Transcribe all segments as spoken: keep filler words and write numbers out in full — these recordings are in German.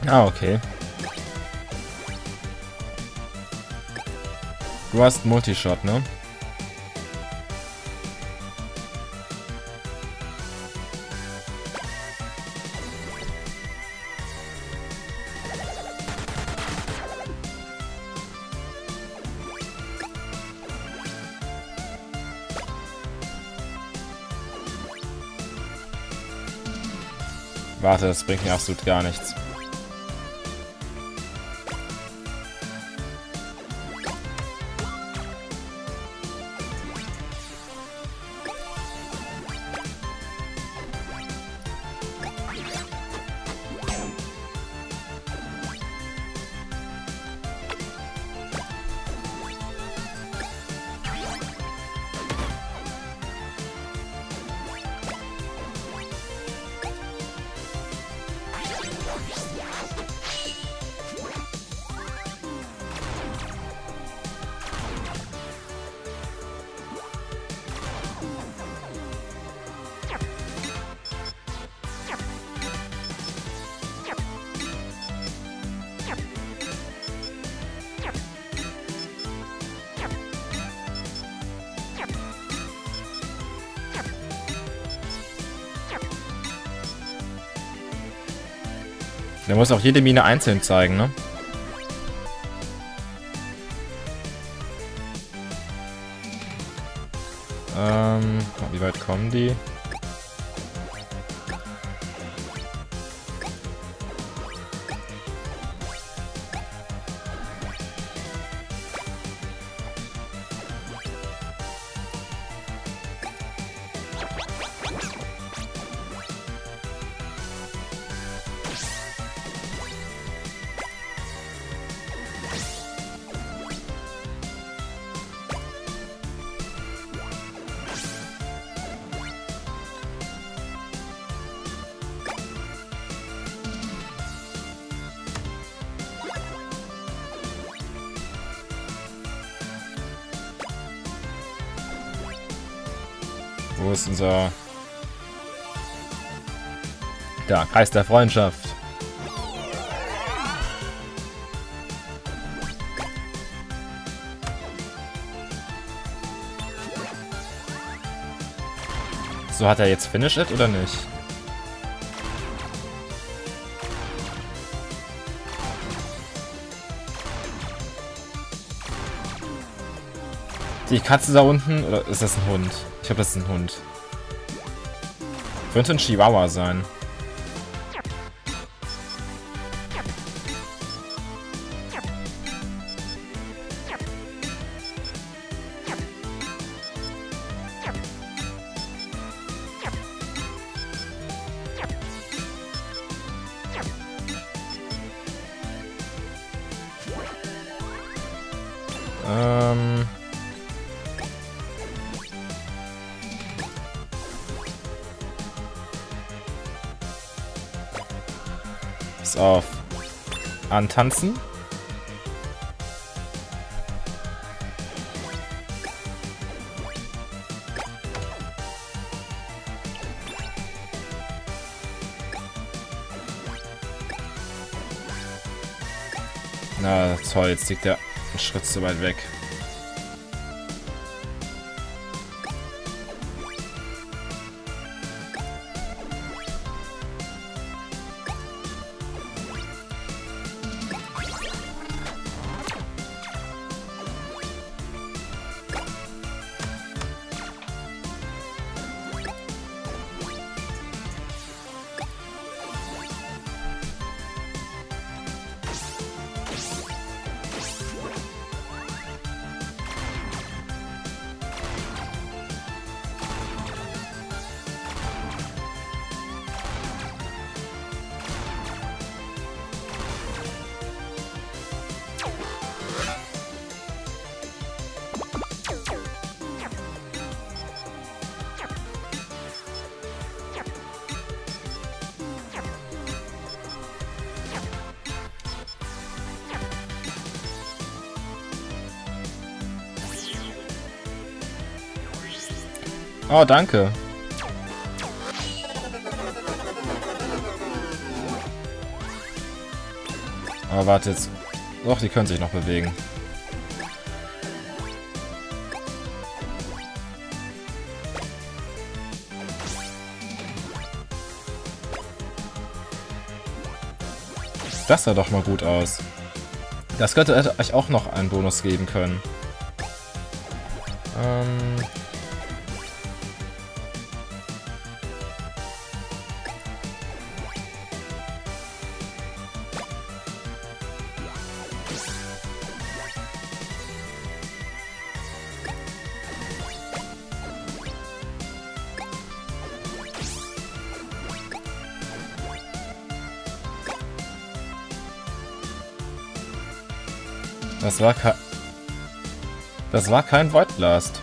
Ah, okay. Du hast Multishot, ne? Warte, das bringt mir absolut gar nichts. Der muss auch jede Mine einzeln zeigen, ne? Ähm, wie weit kommen die? Wo ist unser... Da, Kreis der Freundschaft. So, hat er jetzt Finish It oder nicht? Die Katze da unten, oder ist das ein Hund? Ich glaube, das ist ein Hund. Könnte ein Chihuahua sein. Ähm... Pass auf. Antanzen. Na toll, jetzt liegt der einen Schritt zu weit weg. Oh, danke. Aber warte jetzt. Doch, die können sich noch bewegen. Das sah doch mal gut aus. Das könnte euch auch noch einen Bonus geben können. Ähm... Das war kein... Das war kein Void Blast.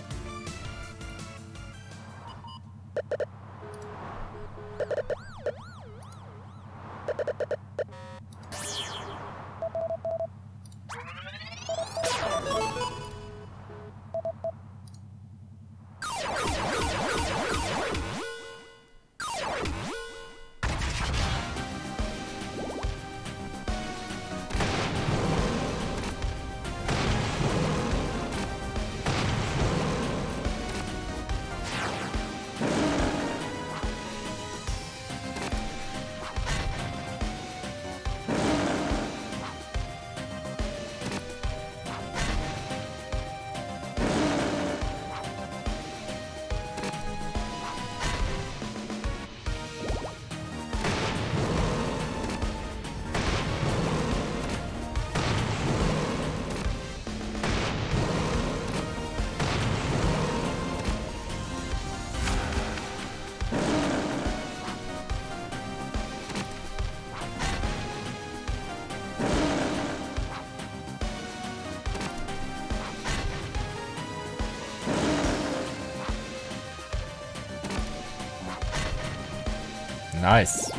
Nice.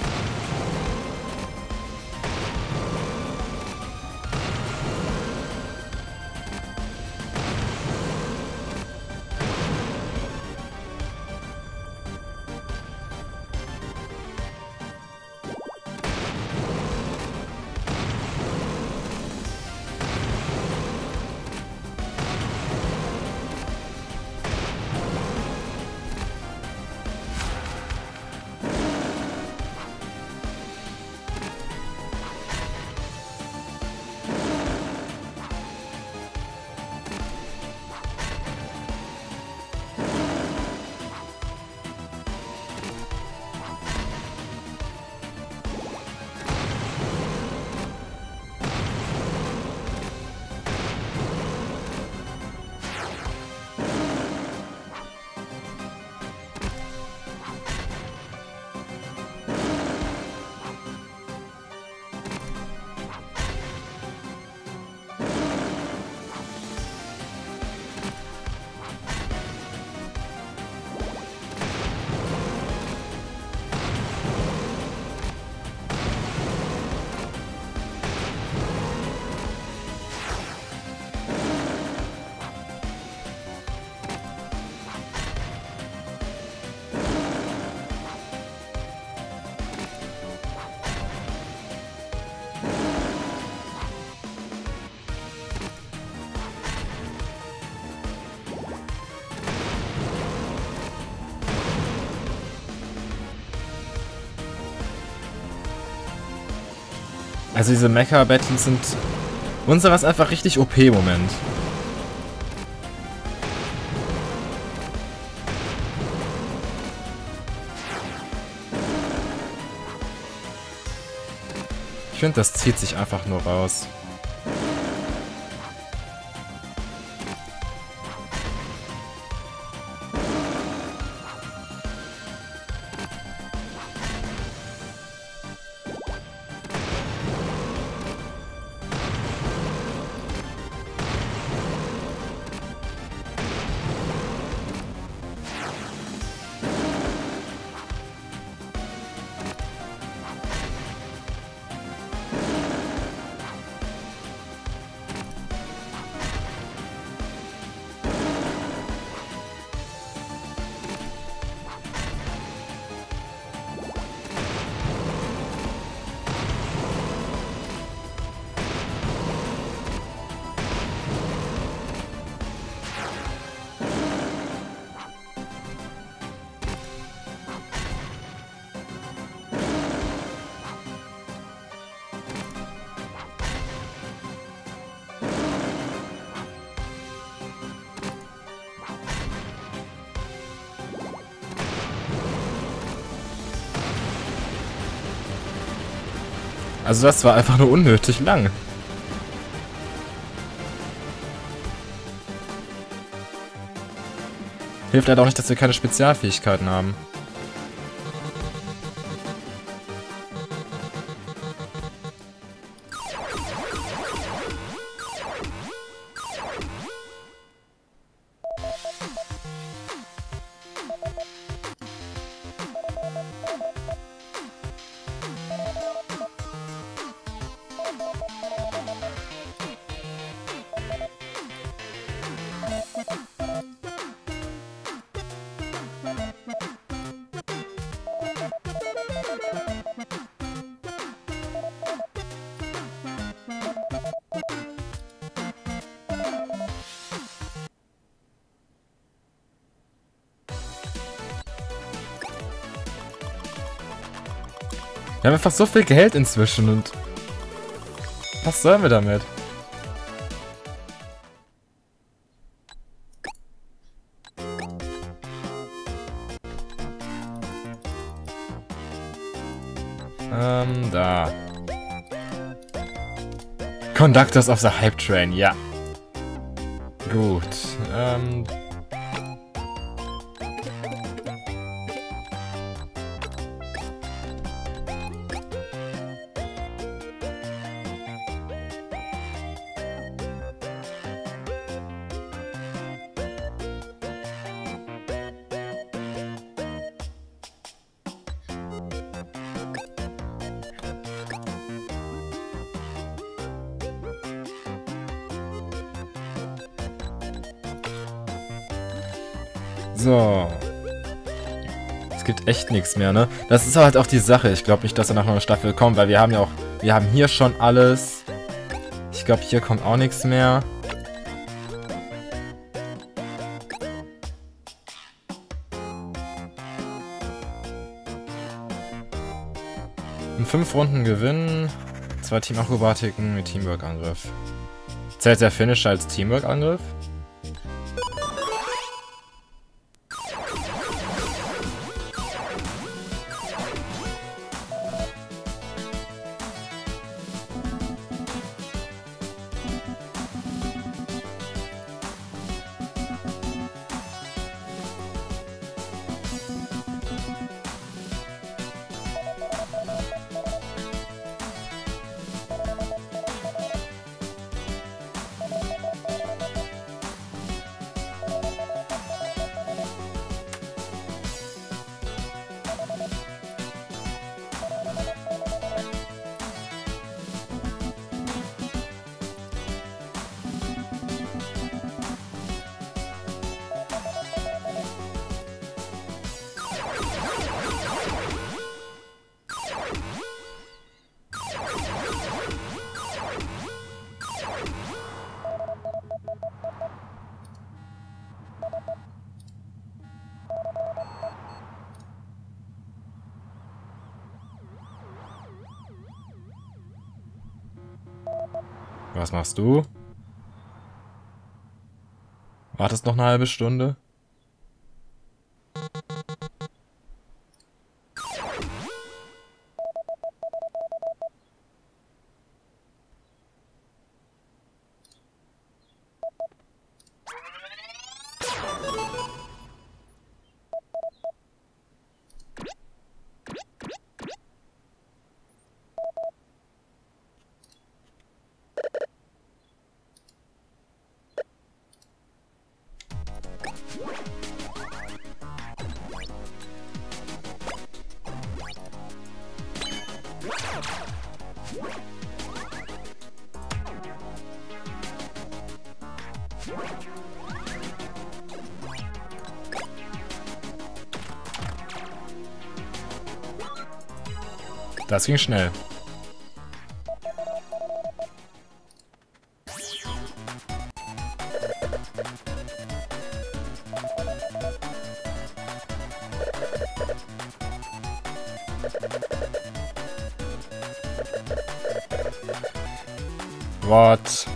Also diese Mecha-Battles sind... Unserer ist einfach richtig O P im Moment. Ich finde, das zieht sich einfach nur raus. Also das war einfach nur unnötig lang. Hilft leider auch nicht, dass wir keine Spezialfähigkeiten haben. Wir haben einfach so viel Geld inzwischen und was sollen wir damit? Ähm, da. Conductors of the Hype Train, ja. Gut, ähm... So. Es gibt echt nichts mehr, ne? Das ist halt auch die Sache. Ich glaube nicht, dass danach noch eine Staffel kommt, weil wir haben ja auch... Wir haben hier schon alles. Ich glaube, hier kommt auch nichts mehr. In fünf Runden gewinnen. Zwei Teamakrobatiken mit Teamwork-Angriff. Zählt der Finisher als Teamwork-Angriff? Was machst du? Wartest noch eine halbe Stunde? Das ging schnell. What?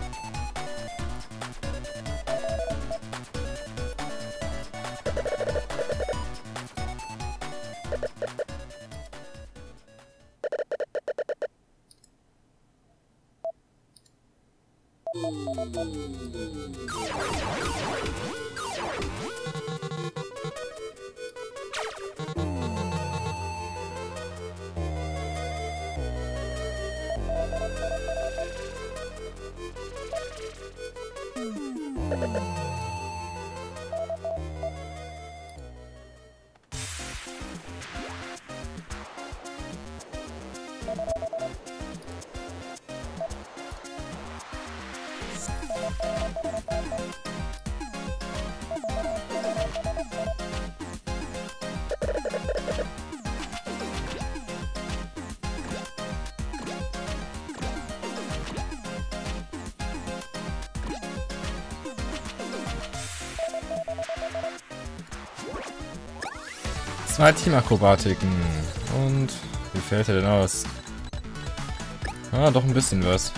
Zwei Teamakrobatiken. Und wie fällt er denn aus? Ah, doch ein bisschen was.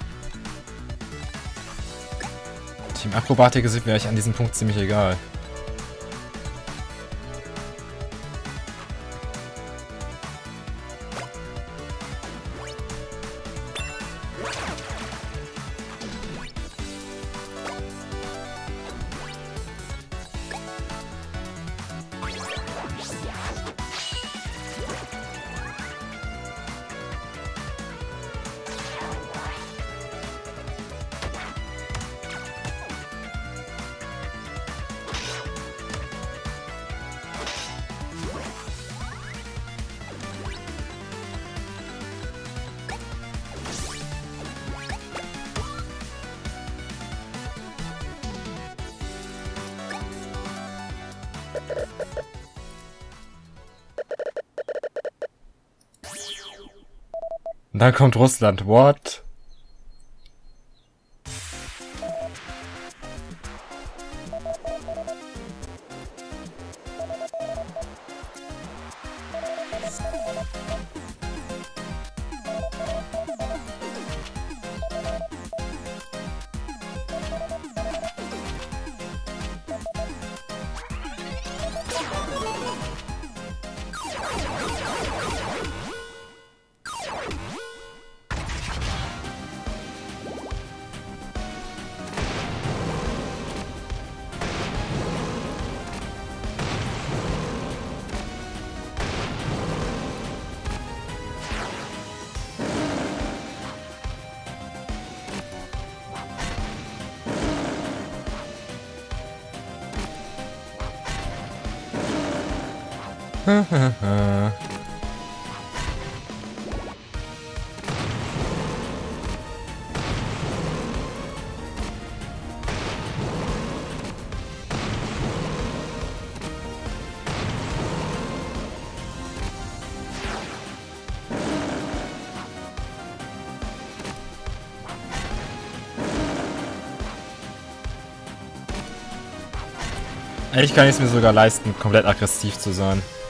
Teamakrobatik sind mir eigentlich an diesem Punkt ziemlich egal. Und dann kommt Russland. What? Eigentlich kann ich es mir sogar leisten, komplett aggressiv zu sein.